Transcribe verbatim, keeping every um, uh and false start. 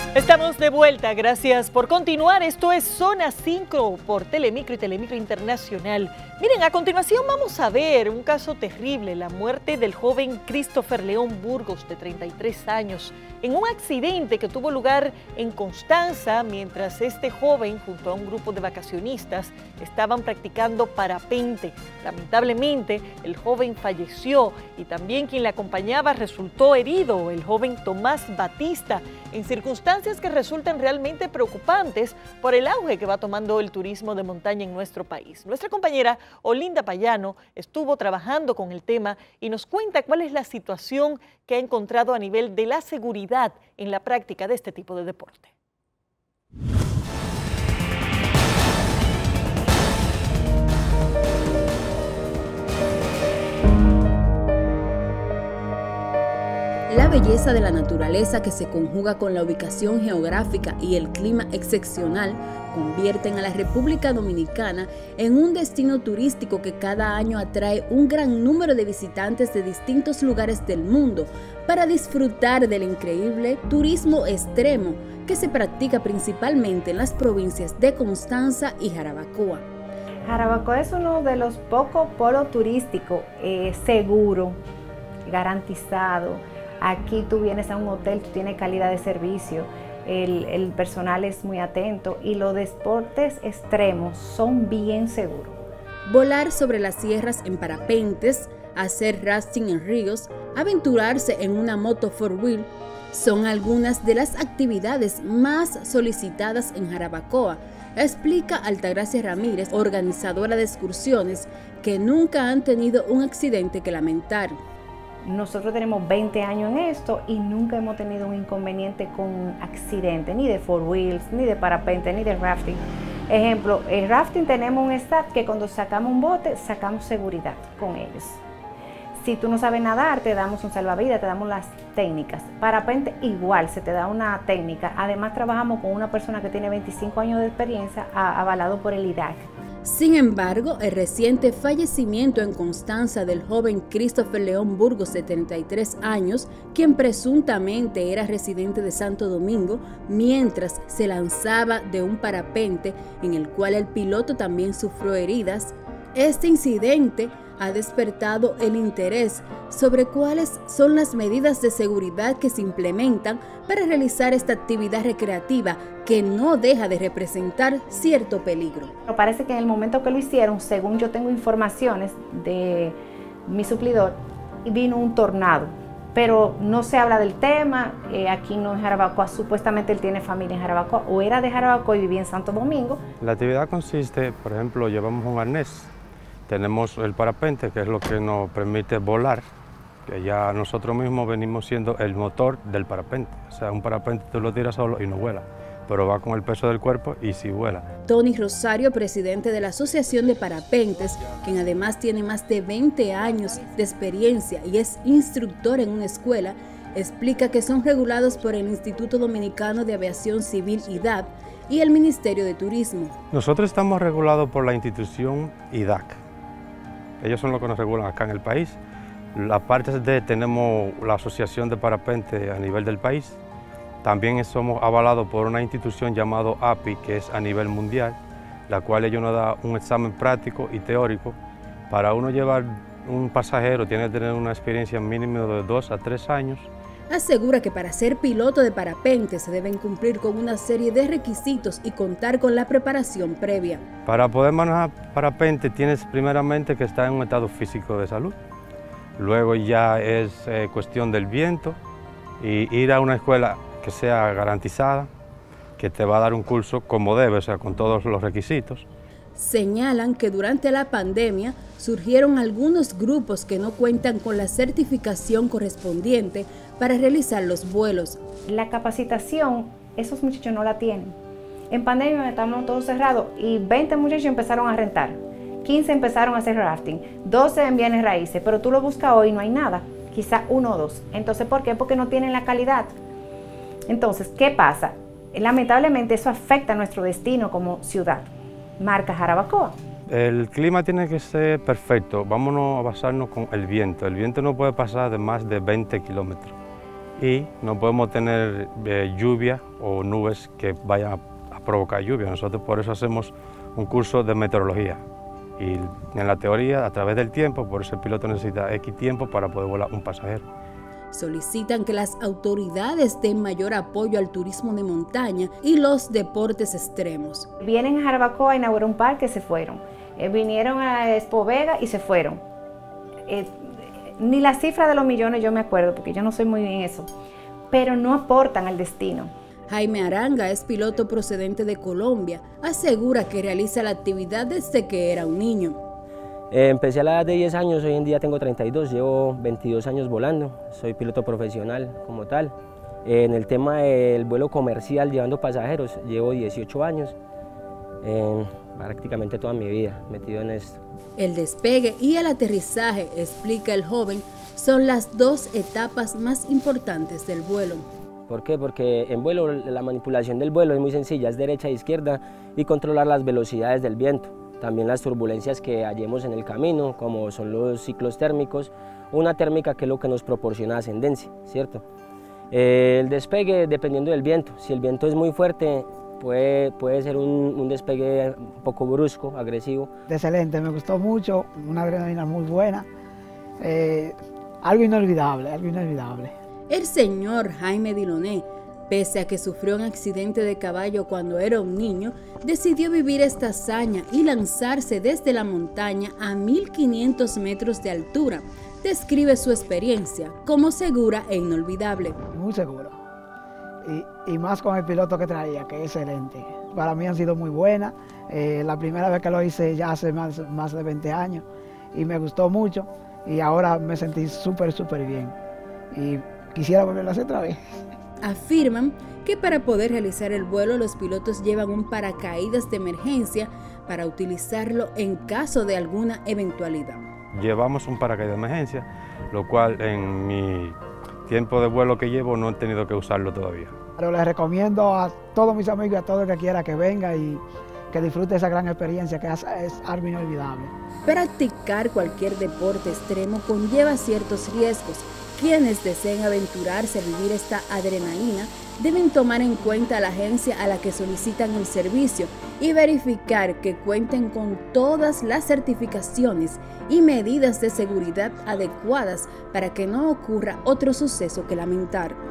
Estamos de vuelta, gracias por continuar. Esto es Zona cinco por Telemicro y Telemicro Internacional. Miren, a continuación vamos a ver un caso terrible, la muerte del joven Christopher León Burgos, de treinta y tres años, en un accidente que tuvo lugar en Constanza, mientras este joven, junto a un grupo de vacacionistas, estaban practicando parapente. Lamentablemente, el joven falleció y también quien le acompañaba resultó herido, el joven Tomás Batista, en circunstancias que resultan realmente preocupantes por el auge que va tomando el turismo de montaña en nuestro país. Nuestra compañera Olinda Payano estuvo trabajando con el tema y nos cuenta cuál es la situación que ha encontrado a nivel de la seguridad en la práctica de este tipo de deporte. La belleza de la naturaleza, que se conjuga con la ubicación geográfica y el clima excepcional, convierten a la República Dominicana en un destino turístico que cada año atrae un gran número de visitantes de distintos lugares del mundo para disfrutar del increíble turismo extremo que se practica principalmente en las provincias de Constanza y Jarabacoa. Jarabacoa es uno de los pocos polos turísticos eh, seguro, garantizado. Aquí tú vienes a un hotel, tú tienes calidad de servicio, el, el personal es muy atento y los deportes extremos son bien seguros. Volar sobre las sierras en parapentes, hacer rafting en ríos, aventurarse en una moto four-wheel son algunas de las actividades más solicitadas en Jarabacoa, explica Altagracia Ramírez, organizadora de excursiones, que nunca han tenido un accidente que lamentar. Nosotros tenemos veinte años en esto y nunca hemos tenido un inconveniente con accidente, ni de four wheels, ni de parapente, ni de rafting. Ejemplo, el rafting tenemos un staff que cuando sacamos un bote, sacamos seguridad con ellos. Si tú no sabes nadar, te damos un salvavidas, te damos las técnicas. Parapente igual, se te da una técnica. Además trabajamos con una persona que tiene veinticinco años de experiencia, avalado por el I D A C. Sin embargo, el reciente fallecimiento en Constanza del joven Christopher León Burgos, de treinta y tres años, quien presuntamente era residente de Santo Domingo, mientras se lanzaba de un parapente en el cual el piloto también sufrió heridas, este incidente ha despertado el interés sobre cuáles son las medidas de seguridad que se implementan para realizar esta actividad recreativa que no deja de representar cierto peligro. Me parece que en el momento que lo hicieron, según yo tengo informaciones de mi suplidor, vino un tornado, pero no se habla del tema. Eh, aquí no en Jarabacoa, supuestamente él tiene familia en Jarabacoa, o era de Jarabacoa y vivía en Santo Domingo. La actividad consiste, por ejemplo, llevamos un arnés. Tenemos el parapente, que es lo que nos permite volar, que ya nosotros mismos venimos siendo el motor del parapente. O sea, un parapente tú lo tiras solo y no vuela, pero va con el peso del cuerpo y sí vuela. Tony Rosario, presidente de la Asociación de Parapentes, quien además tiene más de veinte años de experiencia y es instructor en una escuela, explica que son regulados por el Instituto Dominicano de Aviación Civil I D A C y el Ministerio de Turismo. Nosotros estamos regulados por la institución I D A C. Ellos son los que nos regulan acá en el país. Aparte de tenemos la Asociación de Parapente a nivel del país, también somos avalados por una institución llamada A P I, que es a nivel mundial, la cual ellos nos da un examen práctico y teórico. Para uno llevar un pasajero tiene que tener una experiencia mínima de dos a tres años. Asegura que para ser piloto de parapente se deben cumplir con una serie de requisitos y contar con la preparación previa. Para poder manejar parapente tienes primeramente que estar en un estado físico de salud. Luego ya es eh, cuestión del viento y ir a una escuela que sea garantizada, que te va a dar un curso como debe, o sea, con todos los requisitos. Señalan que durante la pandemia surgieron algunos grupos que no cuentan con la certificación correspondiente para realizar los vuelos. La capacitación, esos muchachos no la tienen. En pandemia estábamos todos cerrados y veinte muchachos empezaron a rentar, quince empezaron a hacer rafting, doce en bienes raíces, pero tú lo buscas hoy y no hay nada, quizá uno o dos. Entonces, ¿por qué? Porque no tienen la calidad. Entonces, ¿qué pasa? Lamentablemente eso afecta a nuestro destino como ciudad. Marca Jarabacoa. El clima tiene que ser perfecto, vámonos a basarnos con el viento. El viento no puede pasar de más de veinte kilómetros y no podemos tener eh, lluvia o nubes que vayan a, a provocar lluvia. Nosotros por eso hacemos un curso de meteorología y en la teoría, a través del tiempo, por eso el piloto necesita X tiempo para poder volar un pasajero. Solicitan que las autoridades den mayor apoyo al turismo de montaña y los deportes extremos. Vienen a Jarabacoa a inaugurar un parque y se fueron. Eh, vinieron a Expo Vega y se fueron. Eh, ni la cifra de los millones yo me acuerdo, porque yo no soy muy bien en eso, pero no aportan al destino. Jaime Aranga es piloto procedente de Colombia. Asegura que realiza la actividad desde que era un niño. Eh, empecé a la edad de diez años, hoy en día tengo treinta y dos, llevo veintidós años volando, soy piloto profesional como tal. Eh, en el tema del vuelo comercial llevando pasajeros, llevo dieciocho años, eh, prácticamente toda mi vida metido en esto. El despegue y el aterrizaje, explica el joven, son las dos etapas más importantes del vuelo. ¿Por qué? Porque en vuelo la manipulación del vuelo es muy sencilla, es derecha e izquierda y controlar las velocidades del viento. También las turbulencias que hallemos en el camino, como son los ciclos térmicos, una térmica que es lo que nos proporciona ascendencia, ¿cierto? Eh, el despegue dependiendo del viento, si el viento es muy fuerte, puede, puede ser un, un despegue un poco brusco, agresivo. Excelente, me gustó mucho, una adrenalina muy buena, eh, algo inolvidable, algo inolvidable. El señor Jaime Diloné, pese a que sufrió un accidente de caballo cuando era un niño, decidió vivir esta hazaña y lanzarse desde la montaña a mil quinientos metros de altura. Describe su experiencia como segura e inolvidable. Muy seguro. Y, y más con el piloto que traía, que es excelente. Para mí han sido muy buenas. Eh, la primera vez que lo hice ya hace más, más de veinte años y me gustó mucho y ahora me sentí súper, súper bien. Y quisiera volverlo a hacer otra vez. Afirman que para poder realizar el vuelo los pilotos llevan un paracaídas de emergencia para utilizarlo en caso de alguna eventualidad. Llevamos un paracaídas de emergencia, lo cual en mi tiempo de vuelo que llevo no he tenido que usarlo todavía. Pero les recomiendo a todos mis amigos y a todo el que quiera que venga y que disfrute esa gran experiencia que es, es algo inolvidable. Practicar cualquier deporte extremo conlleva ciertos riesgos. Quienes deseen aventurarse a vivir esta adrenalina deben tomar en cuenta a la agencia a la que solicitan el servicio y verificar que cuenten con todas las certificaciones y medidas de seguridad adecuadas para que no ocurra otro suceso que lamentar.